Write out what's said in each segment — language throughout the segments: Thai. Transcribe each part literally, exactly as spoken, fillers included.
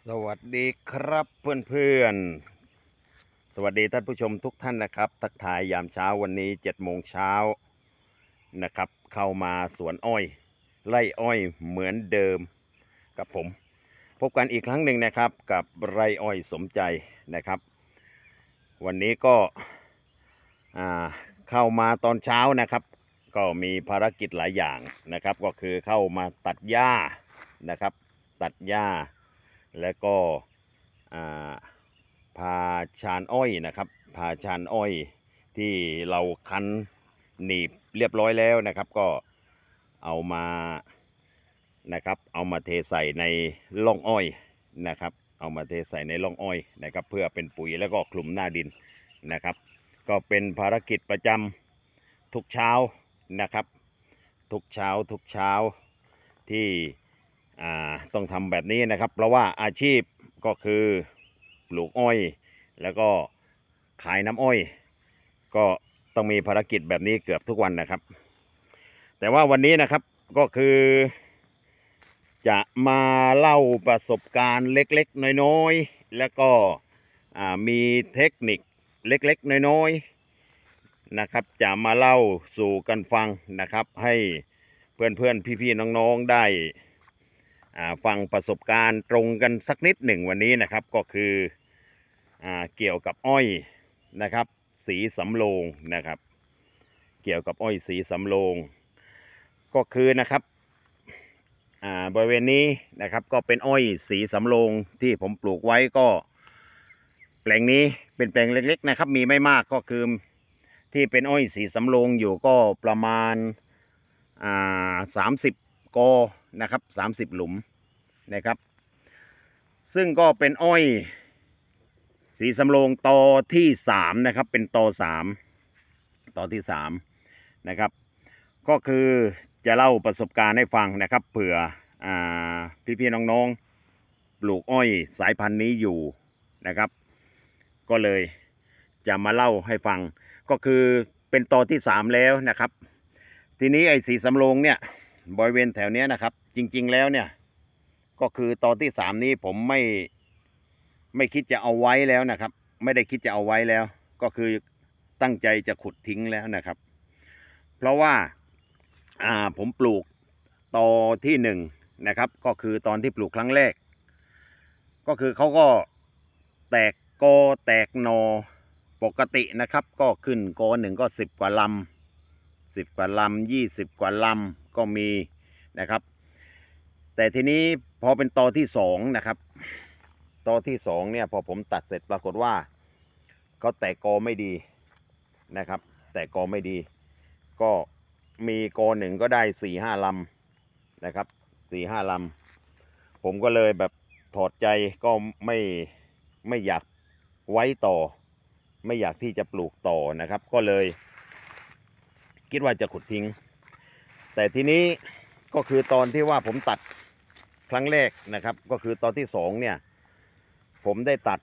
สวัสดีครับเพื่อนๆสวัสดีท่านผู้ชมทุกท่านนะครับทักทายยามเช้าวันนี้เจ็ดโมงเช้านะครับเข้ามาสวนอ้อยไร่อ้อยเหมือนเดิมกับผมพบกันอีกครั้งหนึ่งนะครับกับไร่อ้อยสมใจนะครับวันนี้ก็เข้ามาตอนเช้านะครับก็มีภารกิจหลายอย่างนะครับก็คือเข้ามาตัดหญ้านะครับตัดหญ้าแล้วก็พาชานอ้อยนะครับพาชานอ้อยที่เราคั้นหนีบเรียบร้อยแล้วนะครับก็เอามานะครับเอามาเทใส่ในร่องอ้อยนะครับเอามาเทใส่ในร่องอ้อยนะครับเพื่อเป็นปุ๋ยแล้วก็คลุมหน้าดินนะครับก็เป็นภารกิจประจำทุกเช้านะครับทุกเช้าทุกเช้าที่ต้องทำแบบนี้นะครับเพราะว่าอาชีพก็คือปลูกอ้อยแล้วก็ขายน้ำอ้อยก็ต้องมีภารกิจแบบนี้เกือบทุกวันนะครับแต่ว่าวันนี้นะครับก็คือจะมาเล่าประสบการณ์เล็กๆน้อยๆแล้วก็มีเทคนิคเล็กๆน้อยๆนะครับจะมาเล่าสู่กันฟังนะครับให้เพื่อนๆพี่ๆน้องๆได้ฟังประสบการณ์ตรงกันสักนิดหนึ่งวันนี้นะครับก็คือเกี่ยวกับอ้อยนะครับสีสำโรงนะครับเกี่ยวกับอ้อยสีสำโรงก็คือนะครับบริเวณนี้นะครับก็เป็นอ้อยสีสำโรงที่ผมปลูกไว้ก็แปลงนี้เป็นแปลงเล็กๆนะครับมีไม่มากก็คือที่เป็นอ้อยสีสำโรงอยู่ก็ประมาณสามสิบกอนะครับสามสิบหลุมนะครับซึ่งก็เป็นอ้อยสีสำโรงตอที่สามนะครับเป็นตอสามตอที่สามนะครับก็คือจะเล่าประสบการณ์ให้ฟังนะครับเผื่อพี่ๆน้องๆปลูกอ้อยสายพันธุ์นี้อยู่นะครับก็เลยจะมาเล่าให้ฟังก็คือเป็นตอที่สามแล้วนะครับทีนี้ไอ้สีสำโรงเนี่ยบริเวณแถวนี้นะครับจริงๆแล้วเนี่ยก็คือตอที่สามนี้ผมไม่ไม่คิดจะเอาไว้แล้วนะครับไม่ได้คิดจะเอาไว้แล้วก็คือตั้งใจจะขุดทิ้งแล้วนะครับเพราะว่าอ่าผมปลูกตอที่หนึ่งนะครับก็คือตอนที่ปลูกครั้งแรกก็คือเขาก็แตกกอแตกหนอปกตินะครับก็ขึ้นกอหนึ่งก็สิบกว่าลำสิบกว่าลำยี่สิบกว่าลำก็มีนะครับแต่ทีนี้พอเป็นตอที่สองนะครับตอที่สองเนี่ยพอผมตัดเสร็จปรากฏว่าเขาแตกกอไม่ดีนะครับแตกกอไม่ดีก็มีกอหนึ่งก็ได้สี่ห้าลำนะครับสี่ห้าลำผมก็เลยแบบถอดใจก็ไม่ไม่อยากไว้ต่อไม่อยากที่จะปลูกต่อนะครับก็เลยคิดว่าจะขุดทิ้งแต่ทีนี้ก็คือตอนที่ว่าผมตัดครั้งแรกนะครับก็คือตอนที่สองเนี่ยผมได้ตัด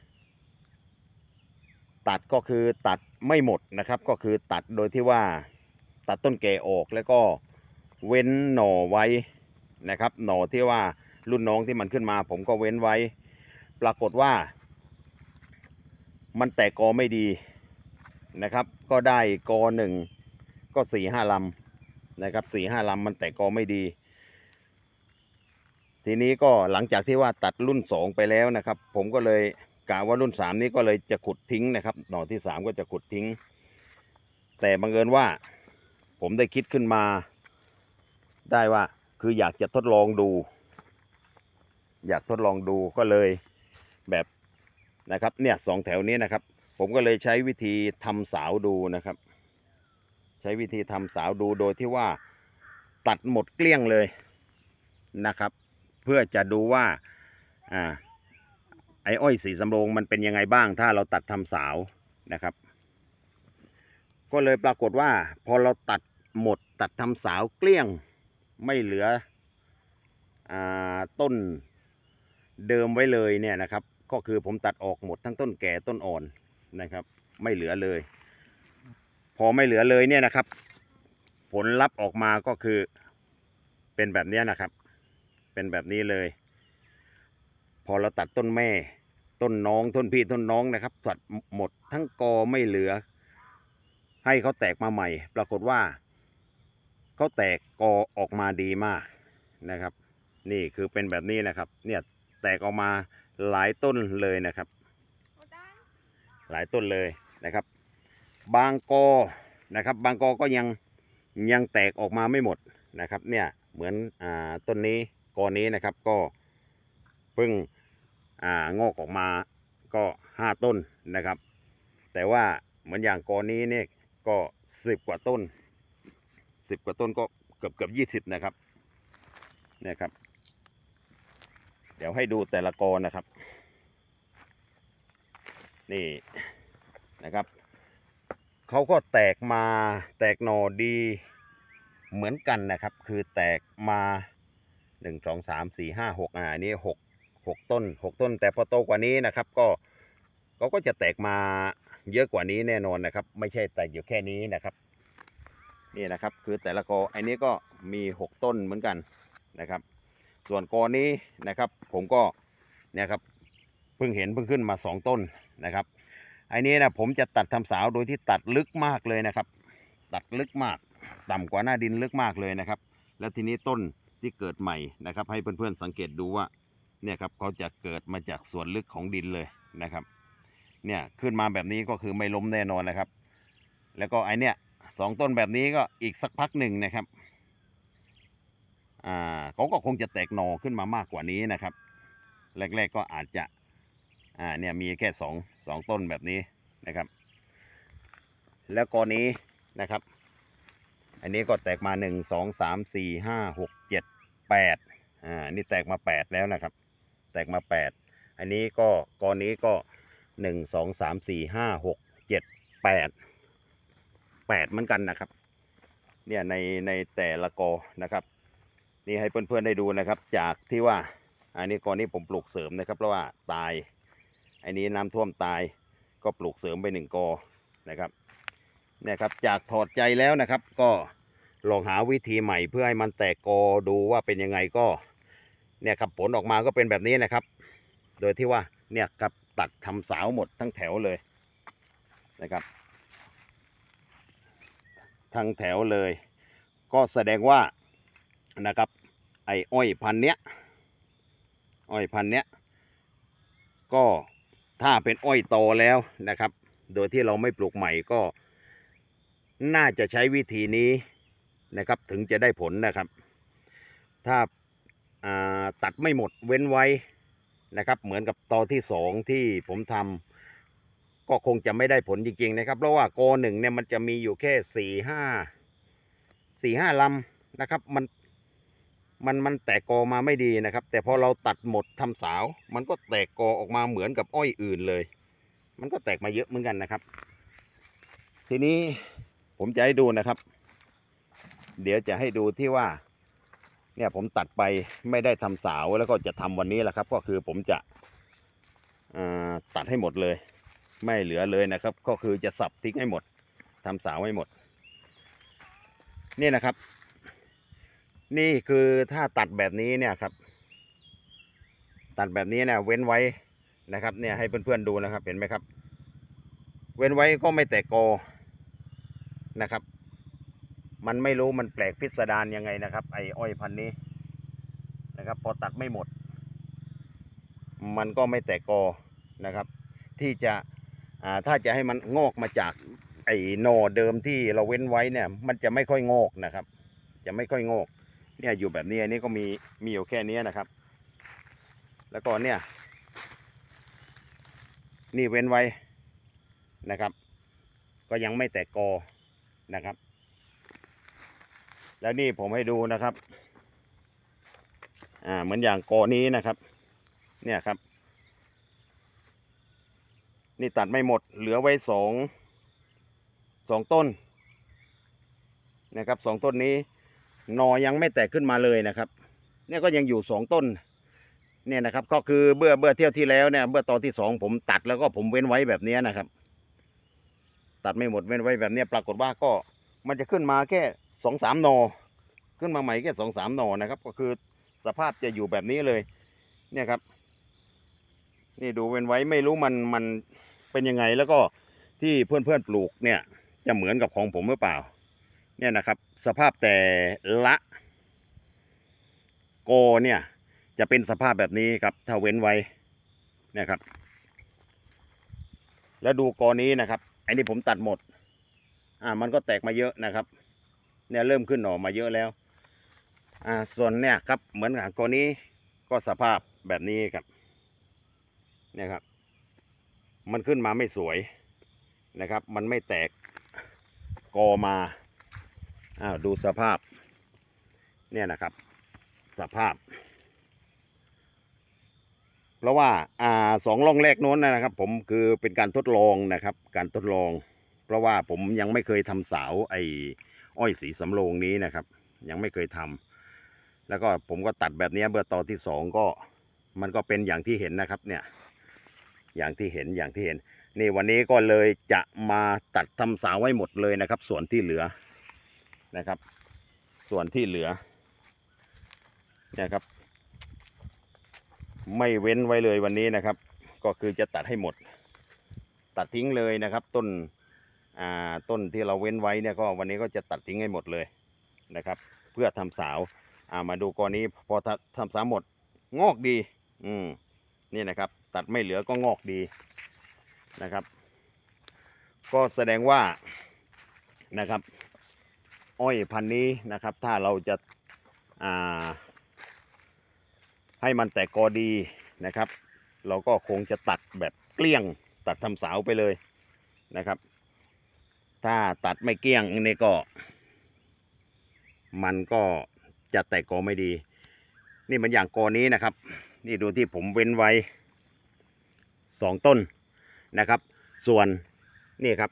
ตัดก็คือตัดไม่หมดนะครับก็คือตัดโดยที่ว่าตัดต้นแก่ออกแล้วก็เว้นหน่อไว้นะครับหน่อที่ว่ารุ่นน้องที่มันขึ้นมาผมก็เว้นไว้ปรากฏว่ามันแตกกอไม่ดีนะครับก็ได้กอหนึ่งก็สี่ห้าลำนะครับสี่ห้าลำมันแตกกอไม่ดีทีนี้ก็หลังจากที่ว่าตัดรุ่นสองไปแล้วนะครับผมก็เลยกะว่ารุ่นสามนี้ก็เลยจะขุดทิ้งนะครับหน่อที่สามก็จะขุดทิ้งแต่บังเอิญว่าผมได้คิดขึ้นมาได้ว่าคืออยากจะทดลองดูอยากทดลองดูก็เลยแบบนะครับเนี่ยสองแถวนี้นะครับผมก็เลยใช้วิธีทำสาวดูนะครับใช้วิธีทำสาวดูโดยที่ว่าตัดหมดเกลี้ยงเลยนะครับเพื่อจะดูว่าอ่าไอ้อ้อยสีสำโรงมันเป็นยังไงบ้างถ้าเราตัดทำสาวนะครับก็เลยปรากฏว่าพอเราตัดหมดตัดทำสาวเกลี้ยงไม่เหลืออ่าต้นเดิมไว้เลยเนี่ยนะครับก็คือผมตัดออกหมดทั้งต้นแก่ต้นอ่อนนะครับไม่เหลือเลยพอไม่เหลือเลยเนี่ยนะครับผลลัพธ์ออกมาก็คือเป็นแบบนี้นะครับเป็นแบบนี้เลยพอเราตัดต้นแม่ต้นน้องต้นพี่ต้นน้องนะครับตัดหมดทั้งกอไม่เหลือให้เขาแตกมาใหม่ปรากฏว่าเขาแตกกอออกมาดีมากนะครับนี่คือเป็นแบบนี้นะครับเนี่ยแตกออกมาหลายต้นเลยนะครับหลายต้นเลยนะครับบางกอนะครับบางกอก็ยังยังแตกออกมาไม่หมดนะครับเนี่ยเหมือนอ่าต้นนี้กอนี้นะครับก็เพิ่งอ่างอกออกมาก็ห้าต้นนะครับแต่ว่าเหมือนอย่างกอนี้เนี่ยก็สิบกว่าต้นสิบกว่าต้นก็เกือบเกือบยี่สิบนะครับเนี่ยครับเดี๋ยวให้ดูแต่ละกอนะครับนี่นะครับเขาก็แตกมาแตกหน่อดีเหมือนกันนะครับคือแตกมาหนึ่งสองสามสี่ห้าหกอ่านี่หกหกต้นหกต้นแต่พอโตกว่านี้นะครับก็เขาก็จะแตกมาเยอะกว่านี้แน่นอนนะครับไม่ใช่แตกอยู่แค่นี้นะครับนี่นะครับคือแต่ละกออันนี้ก็มีหกต้นเหมือนกันนะครับส่วนกอนี้นะครับผมก็เนี่ยครับเพิ่งเห็นเพิ่งขึ้นมาสองต้นนะครับอันนี้นะผมจะตัดทำสาวโดยที่ตัดลึกมากเลยนะครับตัดลึกมากต่ำกว่าหน้าดินลึกมากเลยนะครับแล้วทีนี้ต้นที่เกิดใหม่นะครับให้เพื่อนๆสังเกตดูว่าเนี่ยครับเขาจะเกิดมาจากส่วนลึกของดินเลยนะครับเนี่ยขึ้นมาแบบนี้ก็คือไม่ล้มแน่นอนนะครับแล้วก็ไอเนี้ยสองต้นแบบนี้ก็อีกสักพักหนึ่งนะครับอ่าเขาก็คงจะแตกหน่อขึ้นมามากกว่านี้นะครับแรกๆก็อาจจะอ่าเนี่ยมีแค่สองสองต้นแบบนี้นะครับแล้วกอนี้นะครับอันนี้ก็แตกมาหนึ่งสองสามสี่ห้าหกเจ็ดแปดอ่านี่แตกมาแปดแล้วนะครับแตกมาแปดอันนี้ก็กอนี้ก็หนึ่งสองสามสี่ห้าหกเจ็ดแปดแปดเหมือนกันนะครับเนี่ยในในแต่ละกอนะครับนี่ให้เพื่อนๆได้ดูนะครับจากที่ว่าอันนี้กอนี้ผมปลูกเสริมนะครับเพราะว่าตายอันนี้น้ำท่วมตายก็ปลูกเสริมไปหนึ่งกอนะครับเนี่ยครับจากถอดใจแล้วนะครับก็ลองหาวิธีใหม่เพื่อให้มันแตกกอดูว่าเป็นยังไงก็เนี่ยครับผลออกมาก็เป็นแบบนี้นะครับโดยที่ว่าเนี่ยครับตัดทำสาวหมดทั้งแถวเลยนะครับทั้งแถวเลยก็แสดงว่านะครับไอ้อ้อยพันเนี้ยอ้อยพันเนี้ยก็ถ้าเป็นอ้อยโตแล้วนะครับโดยที่เราไม่ปลูกใหม่ก็น่าจะใช้วิธีนี้นะครับถึงจะได้ผลนะครับถ้าตัดไม่หมดเว้นไว้นะครับเหมือนกับตอที่สองที่ผมทำก็คงจะไม่ได้ผลจริงๆนะครับเพราะว่ากอหนึ่งเนี่ยมันจะมีอยู่แค่สี่ห้าสี่ห้าลำนะครับมันมันมันแตกกอมาไม่ดีนะครับแต่พอเราตัดหมดทำสาวมันก็แตกกอออกมาเหมือนกับอ้อยอื่นเลยมันก็แตกมาเยอะเหมือนกันนะครับทีนี้ผมจะให้ดูนะครับเดี๋ยวจะให้ดูที่ว่าเนี่ยผมตัดไปไม่ได้ทำสาวแล้วก็จะทำวันนี้แหละครับก็คือผมจะตัดให้หมดเลยไม่เหลือเลยนะครับก็คือจะสับทิ้งให้หมดทำสาวให้หมดนี่นะครับนี่คือถ้าตัดแบบนี้เนี่ยครับตัดแบบนี้เนี่ยเว้นไว้นะครับเนี่ยให้เพื่อนๆดูนะครับเห็นไหมครับเว้นไว้ก็ไม่แตกกอนะครับมันไม่รู้มันแปลกพิสดารยังไงนะครับไอ้อ้อยพันธุ์นี้นะครับพอตัดไม่หมดมันก็ไม่แตกกอนะครับที่จะอ่าถ้าจะให้มันงอกมาจากไอ้หน่อเดิมที่เราเว้นไว้เนี่ยมันจะไม่ค่อยงอกนะครับจะไม่ค่อยงอกเนี่ยอยู่แบบนี้อันนี้ก็มีมีอยู่แค่นี้นะครับแล้วก็เนี่ยนี่เว้นไว้นะครับก็ยังไม่แตกกอนะครับแล้วนี่ผมให้ดูนะครับอ่าเหมือนอย่างกอนี้นะครับเนี่ยครับนี่ตัดไม่หมดเหลือไว้สองสองต้นนะครับสองต้นนี้หน่อยังไม่แตกขึ้นมาเลยนะครับเนี่ยก็ยังอยู่สองต้นเนี่ยนะครับก็คือเบื่อเบื่อเที่ยวที่แล้วเนี่ยเบื่อตอนที่สองผมตัดแล้วก็ผมเว้นไว้แบบนี้นะครับตัดไม่หมดเว้นไว้แบบนี้ปรากฏว่าก็มันจะขึ้นมาแค่สองสามหน่อขึ้นมาใหม่แค่สองสามหน่อนะครับก็คือสภาพจะอยู่แบบนี้เลยเนี่ยครับนี่ดูเว้นไว้ไม่รู้มันมันเป็นยังไงแล้วก็ที่เพื่อนเพื่อนปลูกเนี่ยจะเหมือนกับของผมหรือเปล่าเนี่ยนะครับสภาพแต่ละโกเนี่ยจะเป็นสภาพแบบนี้ครับถ้าเว้นไว้นะครับแล้วดูกอนี้นะครับไอ้นี่ผมตัดหมดอ่ามันก็แตกมาเยอะนะครับเนี่ยเริ่มขึ้นหน่อมาเยอะแล้วอ่าส่วนเนี่ยครับเหมือนกับกอนี้ก็สภาพแบบนี้ครับเนี่ยครับมันขึ้นมาไม่สวยนะครับมันไม่แตกกอมาอ้าวดูสภาพเนี่ยนะครับสภาพเพราะว่าอ่าสองร่องแรกโน้นนะครับผมคือเป็นการทดลองนะครับการทดลองเพราะว่าผมยังไม่เคยทำสาวไอ้อ้อยสีสำโรงนี้นะครับยังไม่เคยทำแล้วก็ผมก็ตัดแบบนี้เมื่อตอนที่สองก็มันก็เป็นอย่างที่เห็นนะครับเนี่ยอย่างที่เห็นอย่างที่เห็นนี่วันนี้ก็เลยจะมาตัดทำสาวไว้หมดเลยนะครับส่วนที่เหลือนะครับส่วนที่เหลือเนี่ยครับไม่เว้นไว้เลยวันนี้นะครับก็คือจะตัดให้หมดตัดทิ้งเลยนะครับต้นอ่าต้นที่เราเว้นไว้เนี่ยก็วันนี้ก็จะตัดทิ้งให้หมดเลยนะครับเพื่อทำสาวอ่ามาดูกรณีพอทำสาวหมดงอกดีอืมนี่นะครับตัดไม่เหลือก็งอกดีนะครับก็แสดงว่านะครับอ้อยพันธุ์นี้นะครับถ้าเราจะอ่าให้มันแตกกอดีนะครับเราก็คงจะตัดแบบเกลี้ยงตัดทำสาวไปเลยนะครับถ้าตัดไม่เกลี้ยงนี่ก็มันก็จะแตกกอไม่ดีนี่มันอย่างกอนี้นะครับนี่ดูที่ผมเว้นไว้สองต้นนะครับส่วนนี่ครับ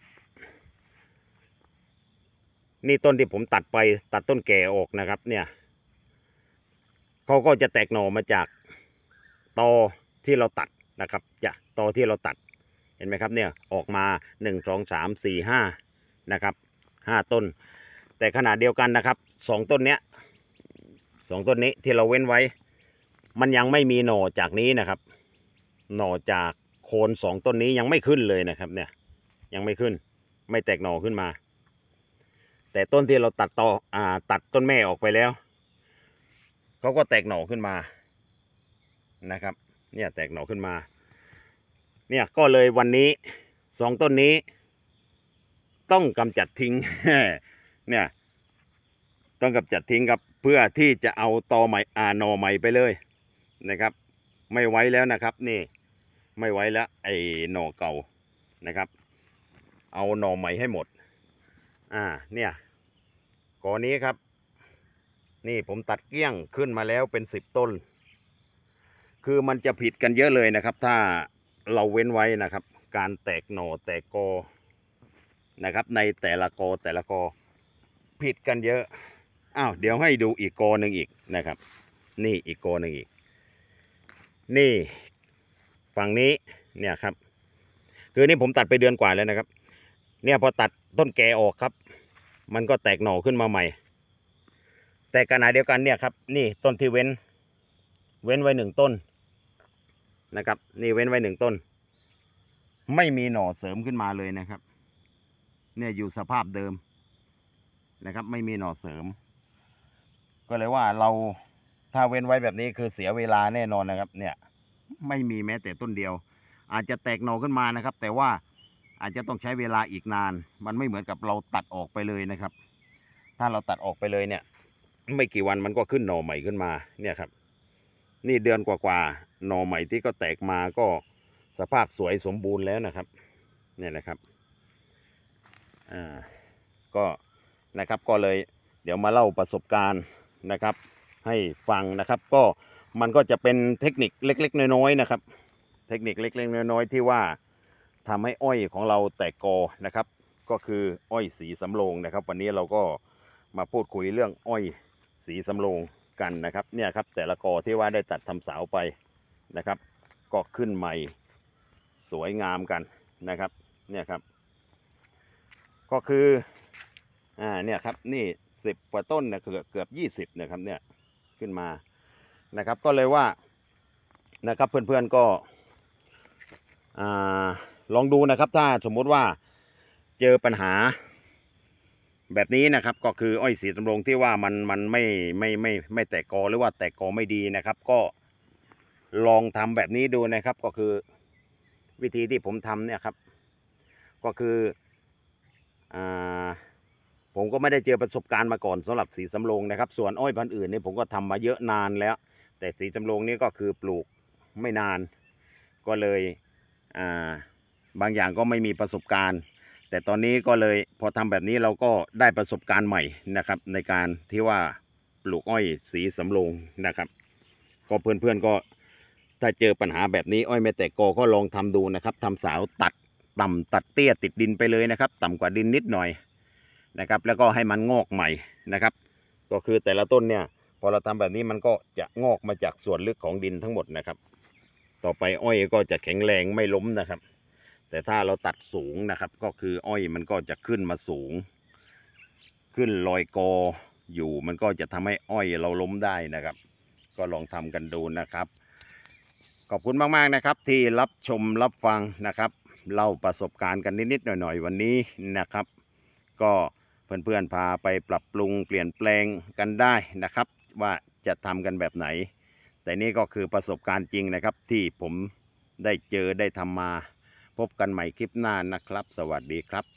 นี่ต้นที่ผมตัดไปตัดต้นแก่ออกนะครับเนี่ยเขาก็จะแตกหน่อมาจากตอที่เราตัดนะครับจะตอที่เราตัดเห็นไหมครับเนี่ยออกมาหนึ่งสองสามสี่ห้านะครับห้าต้นแต่ขณะเดียวกันนะครับสองต้นเนี้ยสองต้นนี้ที่เราเว้นไว้มันยังไม่มีหน่อจากนี้นะครับหน่อจากโคนสองต้นนี้ยังไม่ขึ้นเลยนะครับเนี่ยยังไม่ขึ้นไม่แตกหน่อขึ้นมาแต่ต้นที่เราตัดตออ่าตัดต้นแม่ออกไปแล้วเขาก็แตกหน่อขึ้นมานะครับเนี่ยแตกหน่อขึ้นมาเนี่ยก็เลยวันนี้สองต้นนี้ต้องกำจัดทิ้ง เนี่ยต้องกำจัดทิ้งครับเพื่อที่จะเอาตอใหม่อ่าหน่อใหม่ไปเลยนะครับไม่ไว้แล้วนะครับนี่ไม่ไว้แล้วไอ้หน่อเก่านะครับเอาหน่อใหม่ให้หมดอ่าเนี่ยกอนี้ครับนี่ผมตัดเกลี้ยงขึ้นมาแล้วเป็นสิบต้นคือมันจะผิดกันเยอะเลยนะครับถ้าเราเว้นไว้นะครับการแตกหน่อแตกกอนะครับในแต่ละกอแต่ละกอผิดกันเยอะอ้าวเดี๋ยวให้ดูอีกกอหนึ่งอีกนะครับนี่อีกกอหนึ่งอีกนี่ฝั่งนี้เนี่ยครับคือนี่ผมตัดไปเดือนกว่าแล้วนะครับเนี่ยพอตัดต้นแก่ออกครับมันก็แตกหน่อขึ้นมาใหม่แต่ขณะเดียวกันเนี่ยครับนี่ต้นที่เว้นเว้นไว้หนึ่งต้นนะครับนี่เว้นไว้หนึ่งต้นไม่มีหน่อเสริมขึ้นมาเลยนะครับเนี่ยอยู่สภาพเดิมนะครับไม่มีหน่อเสริมก็เลยว่าเราถ้าเว้นไว้แบบนี้คือเสียเวลาแน่นอนนะครับเนี่ยไม่มีแม้แต่ต้นเดียวอาจจะแตกหน่อขึ้นมานะครับแต่ว่าอาจจะต้องใช้เวลาอีกนานมันไม่เหมือนกับเราตัดออกไปเลยนะครับถ้าเราตัดออกไปเลยเนี่ยไม่กี่วันมันก็ขึ้นหน่อใหม่ขึ้นมาเนี่ยครับนี่เดือนกว่าๆหน่อใหม่ที่ก็แตกมาก็สภาพสวยสมบูรณ์แล้วนะครับเนี่ยนะครับอ่าก็นะครับก็เลยเดี๋ยวมาเล่าประสบการณ์นะครับให้ฟังนะครับก็มันก็จะเป็นเทคนิคเล็กๆน้อยๆนะครับเทคนิคเล็กๆน้อยๆที่ว่าทำให้อ้อยของเราแตกกอนะครับก็คืออ้อยสีสำโรงนะครับวันนี้เราก็มาพูดคุยเรื่องอ้อยสีสำโรงกันนะครับเนี่ยครับแต่ละกอที่ว่าได้ตัดทำสาวไปนะครับก็ขึ้นใหม่สวยงามกันนะครับเนี่ยครับก็คืออ่าเนี่ยครับนี่สิบกว่าต้นนะเกือบเกือบยี่สิบนะครับเนี่ยขึ้นมานะครับก็เลยว่านะครับเพื่อนๆก็อ่าลองดูนะครับถ้าสมมุติว่าเจอปัญหาแบบนี้นะครับก็คืออ้อยสีตำรงที่ว่ามันมันไม่ไม่ไม่ไม่แตกกอหรือว่าแตกกอไม่ดีนะครับก็ลองทำแบบนี้ดูนะครับก็คือวิธีที่ผมทำเนี่ยครับก็คืออ่าผมก็ไม่ได้เจอประสบการณ์มาก่อนสำหรับสีสำโรงนะครับส่วนอ้อยพันธุ์อื่นนี่ผมก็ทำมาเยอะนานแล้วแต่สีสำโรงนี่ก็คือปลูกไม่นานก็เลยอ่าบางอย่างก็ไม่มีประสบการณ์แต่ตอนนี้ก็เลยพอทำแบบนี้เราก็ได้ประสบการณ์ใหม่นะครับในการที่ว่าปลูกอ้อยสีสำโรงนะครับก็เพื่อนๆก็ถ้าเจอปัญหาแบบนี้อ้อยไม่แตกกอก็ลองทำดูนะครับทำสาวตัดต่ำตัดเตี้ยติดดินไปเลยนะครับต่ำกว่าดินนิดหน่อยนะครับแล้วก็ให้มันงอกใหม่นะครับก็คือแต่ละต้นเนี่ยพอเราทำแบบนี้มันก็จะงอกมาจากส่วนลึกของดินทั้งหมดนะครับต่อไปอ้อยก็จะแข็งแรงไม่ล้มนะครับแต่ถ้าเราตัดสูงนะครับก็คืออ้อยมันก็จะขึ้นมาสูงขึ้นลอยกออยู่มันก็จะทำให้อ้อยเราล้มได้นะครับก็ลองทำกันดูนะครับขอบคุณมากๆนะครับที่รับชมรับฟังนะครับเล่าประสบการณ์กันนิดๆหน่อยๆวันนี้นะครับก็เพื่อนๆพาไปปรับปรุงเปลี่ยนแปลงกันได้นะครับว่าจะทำกันแบบไหนแต่นี่ก็คือประสบการณ์จริงนะครับที่ผมได้เจอได้ทำมาพบกันใหม่คลิปหน้านะครับสวัสดีครับ